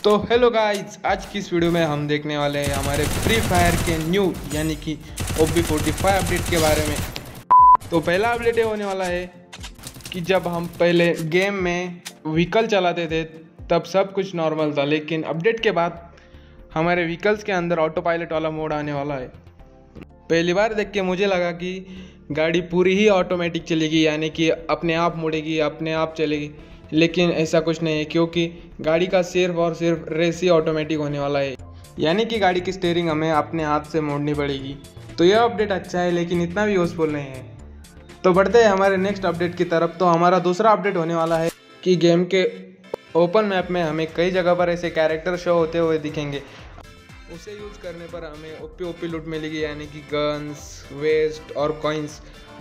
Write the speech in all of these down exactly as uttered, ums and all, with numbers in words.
तो hello guys, आज की इस वीडियो में हम देखने वाले हैं हमारे फ्री फायर के न्यू यानी कि O B forty five update के बारे में। तो पहला अपडेट ये होने वाला है कि जब हम पहले गेम में व्हीकल चलाते थे तब सब कुछ नॉर्मल था, लेकिन अपडेट के बाद हमारे व्हीकल्स के अंदर ऑटो पायलट वाला मोड आने वाला है। पहली बार देख के मुझे लगा कि गाड़ी पूरी ही ऑटोमेटिक चलेगी, यानी कि अपने आप मुड़ेगी, अपने आप चलेगी, लेकिन ऐसा कुछ नहीं है क्योंकि गाड़ी का सिर्फ और सिर्फ रेस ही ऑटोमेटिक होने वाला है, यानी कि गाड़ी की स्टीयरिंग हमें अपने हाथ से मोड़नी पड़ेगी। तो यह अपडेट अच्छा है, लेकिन इतना भी यूज़फुल नहीं है। तो बढ़ते हैं हमारे नेक्स्ट अपडेट की तरफ। तो हमारा दूसरा अपडेट होने वाला है कि गेम के ओपन मैप में हमें कई जगह पर ऐसे कैरेक्टर शो होते हुए दिखेंगे। उसे यूज़ करने पर हमें ओपी ओपी लूट मिलेगी, यानी कि गन्स, वेस्ट और कॉइन्स।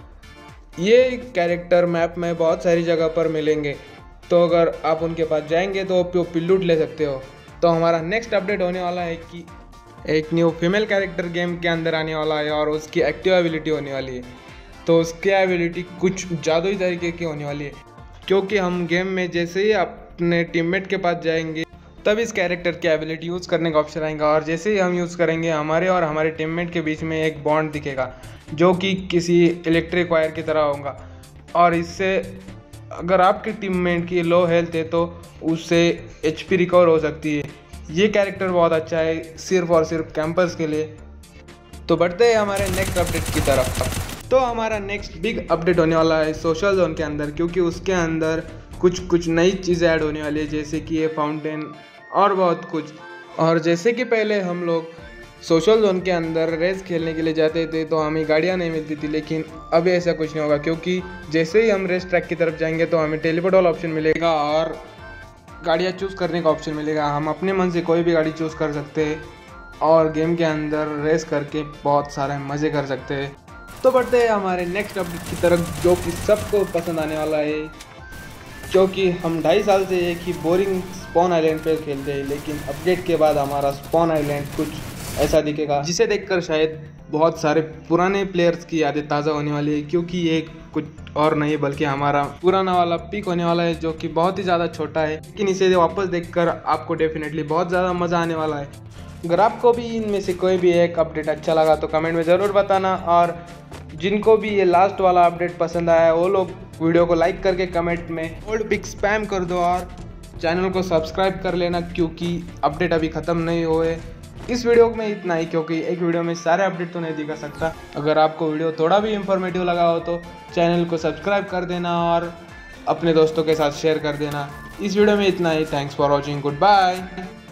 ये कैरेक्टर मैप में बहुत सारी जगह पर मिलेंगे, तो अगर आप उनके पास जाएंगे तो ओपी ओपी लूट ले सकते हो। तो हमारा नेक्स्ट अपडेट होने वाला है कि एक न्यू फीमेल कैरेक्टर गेम के अंदर आने वाला है और उसकी एक्टिव एबिलिटी होने वाली है। तो उसकी एबिलिटी कुछ जादुई तरीके की होने वाली है, क्योंकि हम गेम में जैसे ही अपने टीममेट के पास जाएंगे तब इस कैरेक्टर की एबिलिटी यूज़ करने का ऑप्शन आएगा, और जैसे ही हम यूज़ करेंगे हमारे और हमारे टीममेट के बीच में एक बॉन्ड दिखेगा जो कि किसी इलेक्ट्रिक वायर की तरह होगा। और इससे अगर आपके टीममेट की लो हेल्थ है तो उससे एचपी रिकवर हो सकती है। ये कैरेक्टर बहुत अच्छा है सिर्फ और सिर्फ कैंपर्स के लिए। तो बढ़ते हैं हमारे नेक्स्ट अपडेट की तरफ। तो हमारा नेक्स्ट बिग अपडेट होने वाला है सोशल जोन के अंदर, क्योंकि उसके अंदर कुछ कुछ नई चीज़ें ऐड होने वाली है, जैसे कि ये फाउंटेन और बहुत कुछ। और जैसे कि पहले हम लोग सोशल जोन के अंदर रेस खेलने के लिए जाते थे तो हमें गाड़ियाँ नहीं मिलती थी, लेकिन अब ऐसा कुछ नहीं होगा, क्योंकि जैसे ही हम रेस ट्रैक की तरफ जाएंगे तो हमें टेलीपोर्ट वाला ऑप्शन मिलेगा और गाड़ियाँ चूज़ करने का ऑप्शन मिलेगा। हम अपने मन से कोई भी गाड़ी चूज़ कर सकते हैं और गेम के अंदर रेस करके बहुत सारे मज़े कर सकते हैं। तो बढ़ते हैं हमारे नेक्स्ट अपडेट की तरफ, जो कि सबको पसंद आने वाला है, क्योंकि हम ढाई साल से एक ही बोरिंग स्पॉन आइलैंड पे खेलते हैं, लेकिन अपडेट के बाद हमारा स्पॉन आइलैंड कुछ ऐसा दिखेगा जिसे देखकर शायद बहुत सारे पुराने प्लेयर्स की यादें ताज़ा होने वाली है, क्योंकि ये कुछ और नहीं बल्कि हमारा पुराना वाला पीक होने वाला है, जो कि बहुत ही ज़्यादा छोटा है, लेकिन इसे वापस देखकर आपको डेफिनेटली बहुत ज़्यादा मज़ा आने वाला है। अगर आपको भी इनमें से कोई भी एक अपडेट अच्छा लगा तो कमेंट में ज़रूर बताना, और जिनको भी ये लास्ट वाला अपडेट पसंद आया है वो लोग वीडियो को लाइक करके कमेंट में ओल्ड पिक स्पैम कर दो, और चैनल को सब्सक्राइब कर लेना, क्योंकि अपडेट अभी ख़त्म नहीं हुए। इस वीडियो में इतना ही, क्योंकि एक वीडियो में सारे अपडेट तो नहीं दिखा सकता। अगर आपको वीडियो थोड़ा भी इंफॉर्मेटिव लगा हो तो चैनल को सब्सक्राइब कर देना और अपने दोस्तों के साथ शेयर कर देना। इस वीडियो में इतना ही। Thanks for watching, good bye.